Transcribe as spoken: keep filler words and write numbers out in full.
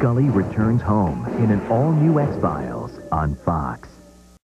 Scully returns home in an all-new X-Files on Fox.